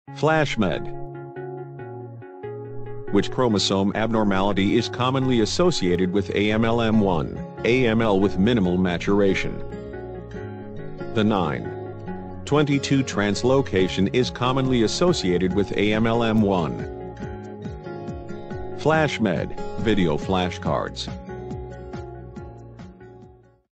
FlashMed. Which chromosome abnormality is commonly associated with AML M1, AML with minimal maturation? The 9:22 translocation is commonly associated with AML M1. FlashMed, video flashcards.